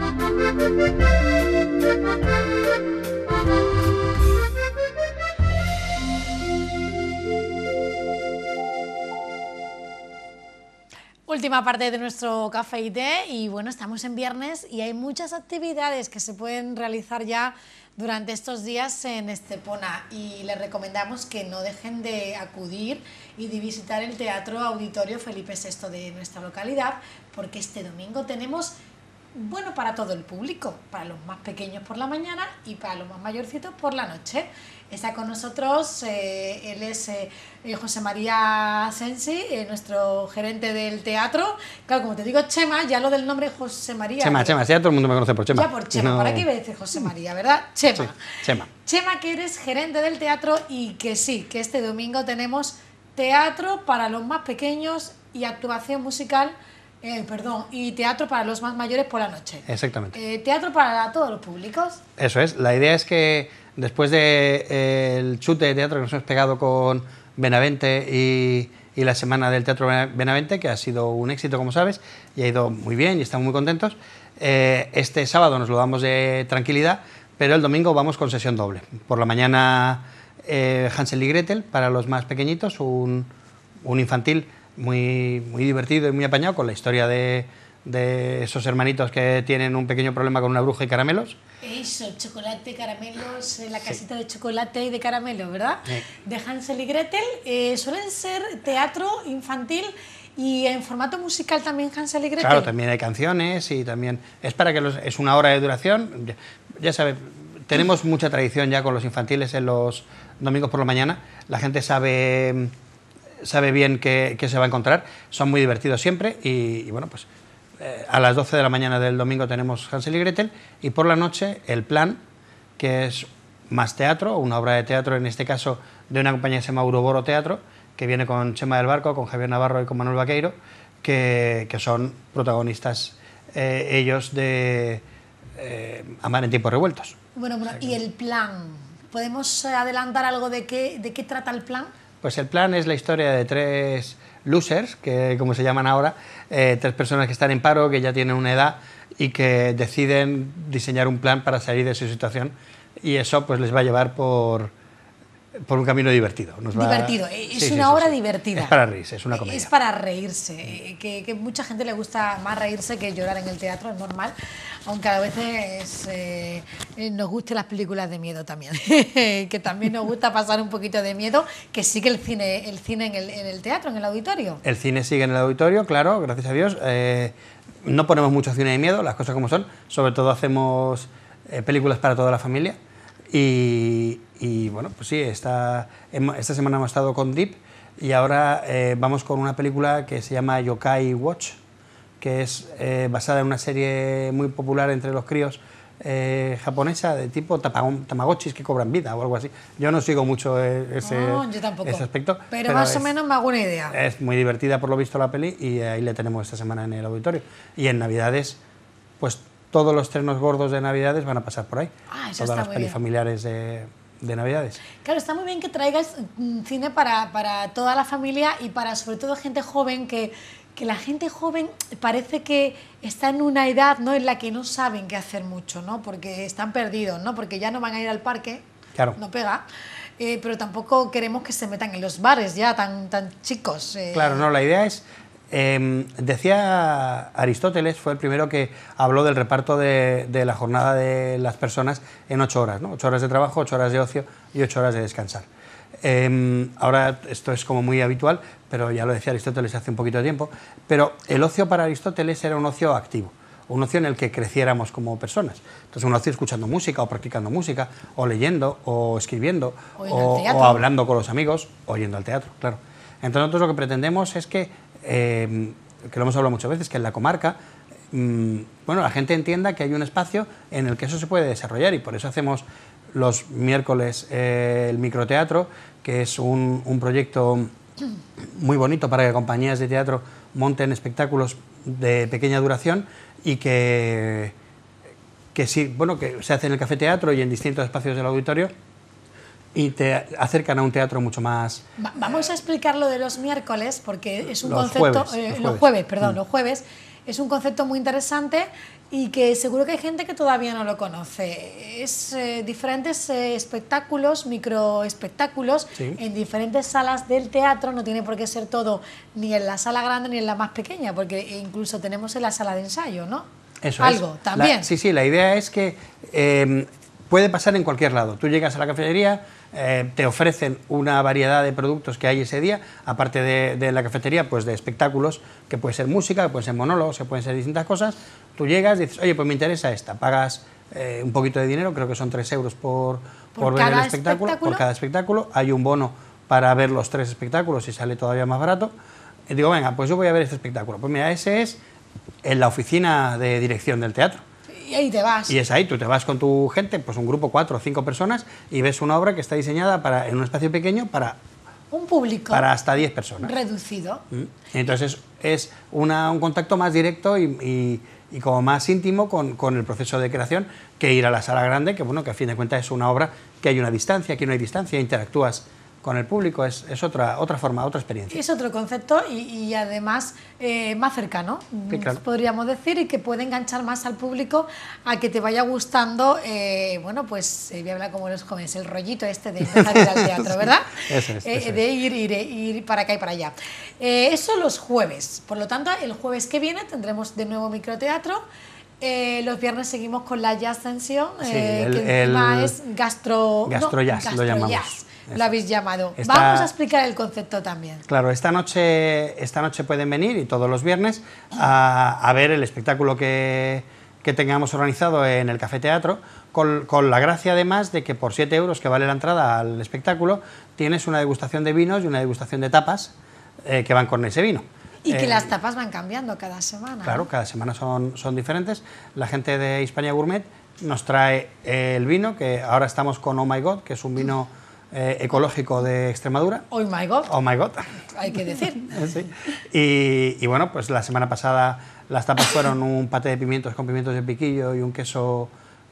Última parte de nuestro café y té, y bueno, estamos en viernes y hay muchas actividades que se pueden realizar ya durante estos días en Estepona, y les recomendamos que no dejen de acudir y de visitar el Teatro Auditorio Felipe VI de nuestra localidad, porque este domingo tenemos, bueno, para todo el público, para los más pequeños por la mañana y para los más mayorcitos por la noche. Está con nosotros, él es José María Sensi, nuestro gerente del teatro. Claro, como te digo Chema, ya lo del nombre José María. Chema, sí, ya todo el mundo me conoce por Chema. Ya por Chema, no... ¿para qué iba a decir José María, verdad? Chema. Sí, Chema. Chema, que eres gerente del teatro y que sí, que este domingo tenemos teatro para los más pequeños y actuación musical. Y teatro para los más mayores por la noche. Exactamente. Teatro para todos los públicos. Eso es. La idea es que después del chute de teatro que nos hemos pegado con Benavente y la semana del Teatro Benavente, que ha sido un éxito, como sabes, y ha ido muy bien y estamos muy contentos, este sábado nos lo damos de tranquilidad, pero el domingo vamos con sesión doble. Por la mañana Hansel y Gretel para los más pequeñitos, un infantil muy divertido y muy apañado, con la historia de esos hermanitos que tienen un pequeño problema con una bruja y caramelos. Eso, chocolate, caramelos, la casita de chocolate y de caramelo, ¿verdad? Sí. De Hansel y Gretel. Suelen ser teatro infantil y en formato musical también Hansel y Gretel. Claro, también hay canciones y también es para que es una hora de duración. Ya sabes, tenemos mucha tradición ya con los infantiles en los domingos por la mañana. La gente sabe bien qué se va a encontrar, son muy divertidos siempre y bueno, pues a las 12 de la mañana del domingo tenemos Hansel y Gretel, y por la noche el plan, que es más teatro, una obra de teatro, en este caso de una compañía que se llama Uroboro Teatro, que viene con Chema del Barco, con Javier Navarro y con Manuel Vaqueiro, que son protagonistas ellos de Amar en tiempos revueltos. Bueno, ¿y el plan? ¿Podemos adelantar algo de qué trata el plan? Pues el plan es la historia de tres losers, que como se llaman ahora, tres personas que están en paro, que ya tienen una edad y que deciden diseñar un plan para salir de su situación, y eso pues les va a llevar por un camino divertido. Divertido, es una obra divertida. Es para reírse, es una comedia. Es para reírse, que mucha gente le gusta más reírse que llorar en el teatro, es normal, aunque a veces nos gusten las películas de miedo también, que también nos gusta pasar un poquito de miedo, que sigue el cine en el teatro, en el auditorio. El cine sigue en el auditorio, claro, gracias a Dios. No ponemos mucho cine de miedo, las cosas como son, sobre todo hacemos películas para toda la familia. Y bueno, pues sí, esta semana hemos estado con Deep, y ahora vamos con una película que se llama Yokai Watch, que es basada en una serie muy popular entre los críos japonesa, de tipo tamagotchis que cobran vida o algo así. Yo no sigo mucho ese aspecto. Pero más o menos me hago una idea. Es muy divertida por lo visto la peli, y ahí le tenemos esta semana en el auditorio. Y en Navidades, pues todos los estrenos gordos de Navidades van a pasar por ahí. Todas las pelis familiares de Navidades. Claro, está muy bien que traigas cine para toda la familia y para sobre todo gente joven, que la gente joven parece que está en una edad, ¿no?, en la que no saben qué hacer mucho, ¿no?, porque están perdidos, ¿no?, porque ya no van a ir al parque, claro, no pega, pero tampoco queremos que se metan en los bares ya tan chicos. Claro, no, la idea es... decía Aristóteles, fue el primero que habló del reparto de la jornada de las personas en 8 horas, ¿no? 8 horas de trabajo, 8 horas de ocio y 8 horas de descansar. Ahora esto es como muy habitual, pero ya lo decía Aristóteles hace un poquito de tiempo, pero el ocio para Aristóteles era un ocio activo, un ocio en el que creciéramos como personas. Entonces, un ocio escuchando música o practicando música, o leyendo, o escribiendo, o hablando con los amigos, o yendo al teatro, claro. Entonces, nosotros lo que pretendemos es que lo hemos hablado muchas veces, que en la comarca, bueno, la gente entienda que hay un espacio en el que eso se puede desarrollar, y por eso hacemos los miércoles el microteatro, que es un proyecto muy bonito para que compañías de teatro monten espectáculos de pequeña duración y que sí, bueno, que se hace en el Café Teatro y en distintos espacios del auditorio, y te acercan a un teatro mucho más... Vamos a explicar lo de los miércoles, porque es un los concepto... jueves, los jueves, perdón, los jueves. Es un concepto muy interesante y que seguro que hay gente que todavía no lo conoce. Es diferentes espectáculos, microespectáculos, Sí. en diferentes salas del teatro. No tiene por qué ser todo ni en la sala grande ni en la más pequeña, porque incluso tenemos en la sala de ensayo, ¿no? Eso Algo, es. también. Sí, sí, la idea es que puede pasar en cualquier lado. Tú llegas a la cafetería, te ofrecen una variedad de productos que hay ese día, aparte de la cafetería, pues de espectáculos, que puede ser música, que pueden ser monólogos, que pueden ser distintas cosas. Tú llegas, dices, oye, pues me interesa esta, pagas un poquito de dinero, creo que son 3 euros por ver el espectáculo, por cada espectáculo. Hay un bono para ver los 3 espectáculos y sale todavía más barato. Y digo, venga, pues yo voy a ver este espectáculo. Pues mira, ese es en la oficina de dirección del teatro. Y ahí te vas. Y es ahí, tú te vas con tu gente, pues un grupo, 4 o 5 personas, y ves una obra que está diseñada en un espacio pequeño para un público para hasta 10 personas. Reducido. Entonces es un contacto más directo y como más íntimo con el proceso de creación que ir a la sala grande, que bueno, que a fin de cuentas es una obra que hay una distancia, aquí no hay distancia, interactúas con el público, es otra forma, otra experiencia. Es otro concepto y además más cercano, sí, claro, podríamos decir, y que puede enganchar más al público a que te vaya gustando, bueno, pues voy a hablar como los jóvenes, el rollito este de empezar a ir al teatro, ¿verdad? Eso es, de ir para acá y para allá. Eso los jueves, por lo tanto, el jueves que viene tendremos de nuevo microteatro. Los viernes seguimos con la jazz sesión, que encima es gastrojazz, lo llamamos. Lo habéis llamado. Vamos a explicar el concepto también. Claro, esta noche pueden venir, y todos los viernes, a ver el espectáculo que tengamos organizado en el Café Teatro, con la gracia además de que por 7 euros que vale la entrada al espectáculo, tienes una degustación de vinos y una degustación de tapas que van con ese vino. Y que las tapas van cambiando cada semana. Claro, ¿no? cada semana son diferentes. La gente de Hispania Gourmet nos trae el vino, que ahora estamos con Oh My God, que es un vino ecológico de Extremadura. Oh My God. Oh My God. Hay que decir. Sí. Y bueno, pues la semana pasada las tapas fueron un paté de pimientos con pimientos de piquillo y un queso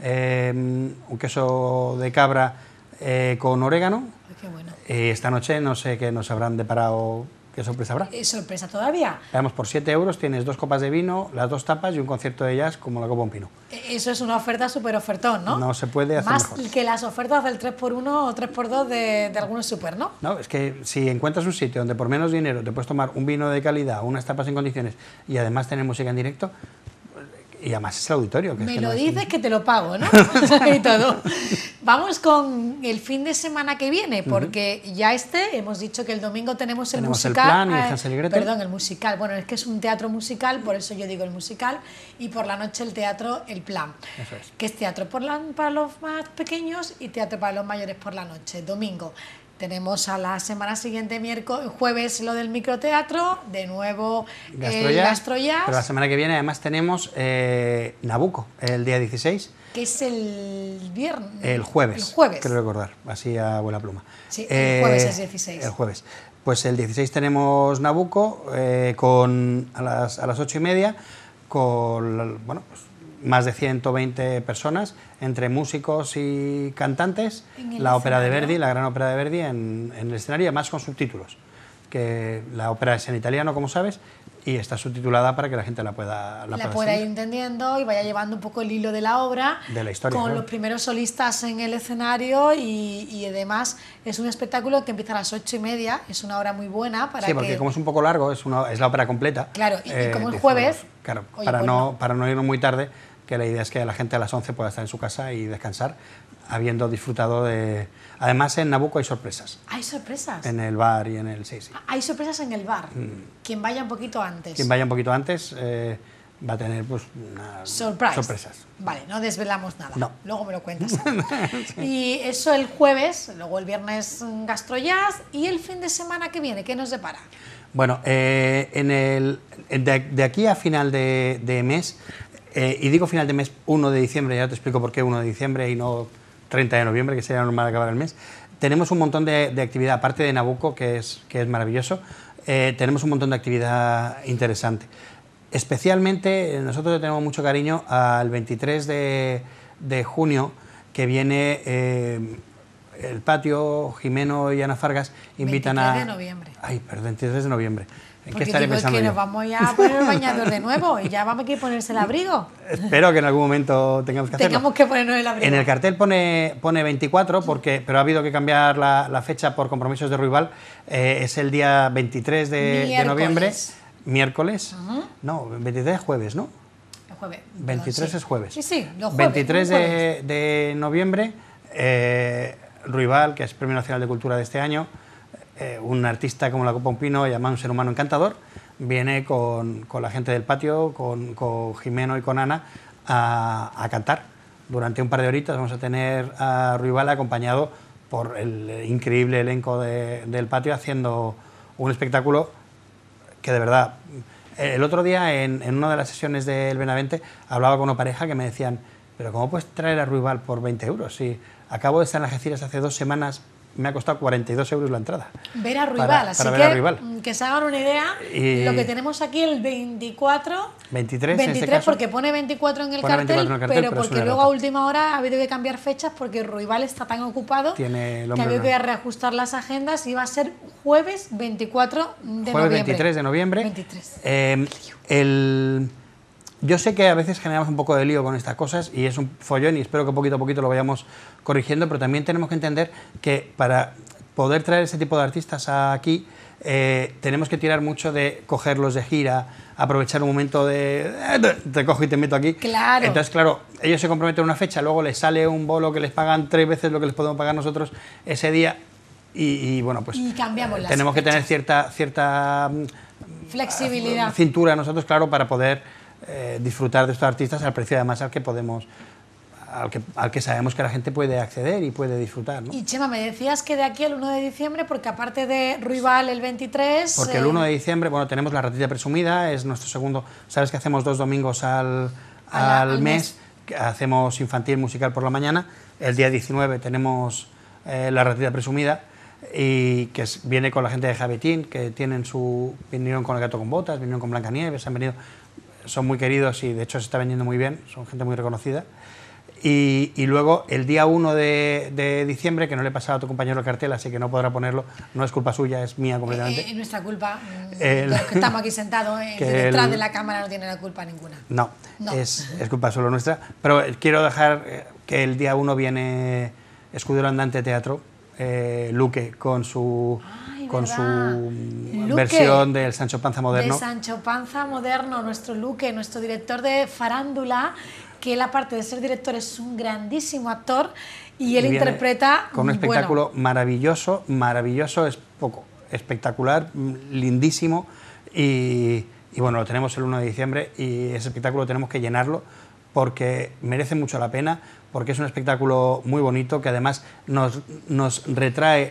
de cabra con orégano. Ay, qué bueno. Esta noche no sé qué nos habrán deparado. ¿Qué sorpresa habrá? ¿Es sorpresa todavía? Veamos, por 7 euros tienes 2 copas de vino, las 2 tapas y un concierto de jazz como la copa un pino. Eso es una oferta súper ofertón, ¿no? No se puede hacer más mejor. Que las ofertas del 3x1 o 3x2 de algunos súper, ¿no? No, es que si encuentras un sitio donde por menos dinero te puedes tomar un vino de calidad, unas tapas en condiciones y además tener música en directo, y además es el auditorio. Que Me es que lo no dices es... que te lo pago, ¿no? Y todo. Vamos con el fin de semana que viene, porque ya hemos dicho que el domingo tenemos el musical. El plan y el Hansel y Gretel. Perdón, el musical. Bueno, es que es un teatro musical, por eso yo digo el musical, y por la noche el teatro, el plan. Eso es. Que es teatro para los más pequeños y teatro para los mayores por la noche, domingo. Tenemos a la semana siguiente, jueves, lo del microteatro, de nuevo el gastrojazz. Pero la semana que viene además tenemos Nabucco, el día 16. Que es el viernes. El jueves. El jueves. Quiero recordar, así a buena pluma. Sí, el jueves es 16. El jueves. Pues el 16 tenemos Nabucco a las 8:30 con, bueno, pues, más de 120 personas, entre músicos y cantantes, la ópera de Verdi, la gran ópera de Verdi en el escenario, además con subtítulos, que la ópera es en italiano, como sabes, y está subtitulada para que la gente la pueda ir entendiendo y vaya llevando un poco el hilo de la obra, de la historia, con claro. los primeros solistas en el escenario y además es un espectáculo que empieza a las 8:30, es una hora muy buena para porque como es un poco largo, es la ópera completa. Claro, y como es jueves... Claro, oye, para no irnos muy tarde, que la idea es que la gente a las 11 pueda estar en su casa y descansar, habiendo disfrutado de... Además, en Nabucco hay sorpresas. ¿Hay sorpresas? En el bar y en el... Sí. Hay sorpresas en el bar. Quien vaya un poquito antes. Quien vaya un poquito antes va a tener pues unas sorpresas. Vale, no desvelamos nada. No. Luego me lo cuentas. Sí. Y eso el jueves, luego el viernes gastrojazz y el fin de semana que viene, ¿qué nos depara? Bueno, de aquí a final de mes, y digo final de mes 1 de diciembre, ya te explico por qué 1 de diciembre y no 30 de noviembre, que sería normal acabar el mes, tenemos un montón de actividad, aparte de Nabucco, que es maravilloso, tenemos un montón de actividad interesante. Especialmente, nosotros le tenemos mucho cariño al 23 de junio, que viene el Patio, Jimeno y Ana Fargas invitan 23 de noviembre. Ay, perdón, 23 de noviembre. ¿En qué Porque estaré digo, es pensando que yo? nos vamos ya a poner el bañador de nuevo y ya vamos a que ponerse el abrigo. Espero que en algún momento tengamos que hacerlo. Tengamos que ponernos el abrigo. En el cartel pone 24, pero ha habido que cambiar la fecha por compromisos de Ruibal. Es el día 23 de noviembre, miércoles. No, 23 es jueves, ¿no? El jueves. 23 sí. es jueves. Sí, sí, los jueves. 23 los jueves. de noviembre, Ruibal, que es Premio Nacional de Cultura de este año, un artista como la Copa Un Pino, llamado Un Ser Humano Encantador, viene con la gente del patio, con Jimeno y con Ana, a cantar. Durante un par de horitas vamos a tener a Ruibal acompañado por el increíble elenco del patio haciendo un espectáculo que de verdad... El otro día en una de las sesiones del Benavente hablaba con una pareja que me decían, pero ¿cómo puedes traer a Ruibal por 20 euros? Si acabo de estar en Algeciras hace 2 semanas, me ha costado 42 euros la entrada. Ver a Ruibal, para así ver a Ruibal. que se hagan una idea, Y lo que tenemos aquí el 23 en este caso, porque pone 24 en el pone cartel, 24 en el cartel, pero pero es porque una luego a errata. última hora ha habido que cambiar fechas porque Ruibal está tan ocupado Tiene el que hombre ha habido blanco. que reajustar las agendas y va a ser jueves 24 de Jueves noviembre. 23 de noviembre. 23. Yo sé que a veces generamos un poco de lío con estas cosas y es un follón y espero que poquito a poquito lo vayamos corrigiendo, pero también tenemos que entender que para poder traer ese tipo de artistas aquí tenemos que tirar mucho de cogerlos de gira, aprovechar un momento de te cojo y te meto aquí. Claro. Entonces, claro, ellos se comprometen a una fecha, luego les sale un bolo que les pagan 3 veces lo que les podemos pagar nosotros ese día y bueno, pues Y cambiamos las tenemos que tener fechas. cierta Flexibilidad. cintura nosotros, claro, para poder disfrutar de estos artistas al precio además al que podemos, al que sabemos que la gente puede acceder y puede disfrutar, ¿no? Y Chema, me decías que de aquí al 1 de diciembre, porque aparte de Ruibal el 23... Porque el 1 de diciembre, bueno, tenemos la ratilla presumida, es nuestro segundo, sabes que hacemos 2 domingos al mes, que hacemos infantil musical por la mañana, el día 19 tenemos la ratilla presumida, y que viene con la gente de Javetín, que vinieron con El Gato con Botas, vinieron con Blancanieves, han venido, son muy queridos y de hecho se está vendiendo muy bien, son gente muy reconocida. Y luego el día 1 de diciembre, que no le he pasado a tu compañero el cartel, así que no podrá ponerlo, no es culpa suya, es mía completamente. Es nuestra culpa, los que estamos aquí sentados detrás de la cámara no tienen la culpa ninguna. No. Es culpa solo nuestra, pero quiero dejar que el día 1 viene Escudero Andante Teatro, Luque, con su versión del Sancho Panza moderno. De Sancho Panza moderno, nuestro Luque, nuestro director de farándula, que él aparte de ser director es un grandísimo actor y él interpreta... Con un espectáculo maravilloso, es poco, espectacular, lindísimo y bueno, lo tenemos el 1 de diciembre y ese espectáculo tenemos que llenarlo porque merece mucho la pena, porque es un espectáculo muy bonito que además nos retrae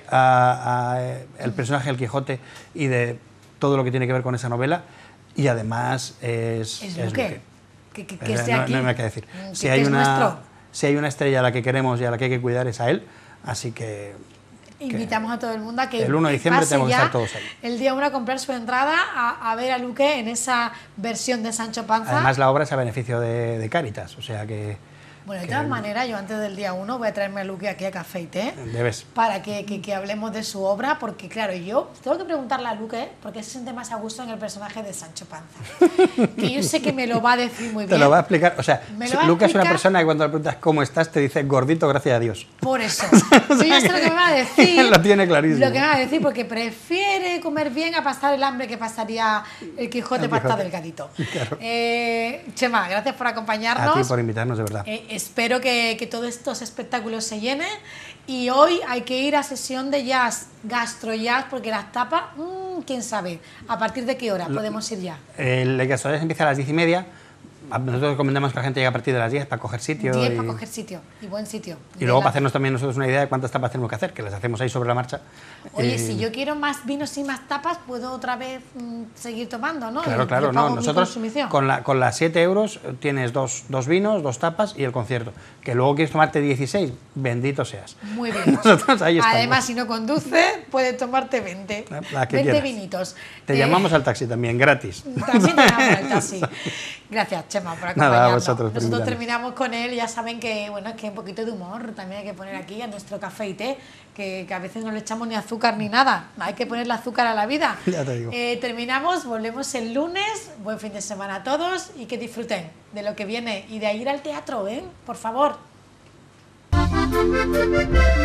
el personaje del Quijote y de todo lo que tiene que ver con esa novela y además es Luque. Que esté aquí. No hay que decir. Que Si hay es nuestro. una estrella a la que queremos y a la que hay que cuidar es a él, así que... Invitamos a todo el mundo a que el 1 de diciembre pase tenemos que ya estar todos ahí. El día 1 a comprar su entrada a ver a Luque en esa versión de Sancho Panza. Además la obra es a beneficio de Cáritas, o sea que... Bueno, de todas maneras, yo antes del día 1 voy a traerme a Luque aquí a Café y Té. Debes. Para que hablemos de su obra, porque claro, yo tengo que preguntarle a Luque, porque se siente más a gusto en el personaje de Sancho Panza. Que yo sé que me lo va a decir muy bien. Te lo va a explicar, o sea, Luque es una explicar. persona que cuando le preguntas cómo estás te dice gordito, gracias a Dios. Por eso. Yo ya sé lo que me va a decir. Lo tiene clarísimo. Lo que me va a decir, porque prefiere comer bien a pasar el hambre que pasaría el Quijote para estar delgadito. Claro. Chema, gracias por acompañarnos. A ti por invitarnos, de verdad. Espero que todos estos espectáculos se llenen y hoy hay que ir a sesión de jazz, gastrojazz, porque las tapas, quién sabe, ¿a partir de qué hora podemos ir ya? El gastrojazz empieza a las 10:30. Nosotros recomendamos que la gente llegue a partir de las 10 para coger sitio. 10 para coger sitio, y buen sitio. Y luego para hacernos también nosotros una idea de cuántas tapas tenemos que hacer, que las hacemos ahí sobre la marcha. Oye, si yo quiero más vinos y más tapas, puedo otra vez seguir tomando, ¿no? Claro, no. Nosotros con las 7 euros tienes dos vinos, 2 tapas y el concierto. Que luego quieres tomarte 16, bendito seas. Muy bien. Nosotros ahí estamos. Además, si no conduces, puedes tomarte 20. La que 20 quieras. vinitos. Te llamamos al taxi también, gratis. También te llamamos al taxi. Gracias, Chema, por Nada, a acompañarnos. vosotros por Nosotros invitarnos. terminamos con él, ya saben que, bueno, es que un poquito de humor también hay que poner aquí a nuestro café y té, que a veces no le echamos ni azúcar ni nada, hay que ponerle azúcar a la vida. Ya te digo. Terminamos, volvemos el lunes, buen fin de semana a todos y que disfruten de lo que viene y de ir al teatro, ¿eh? Por favor.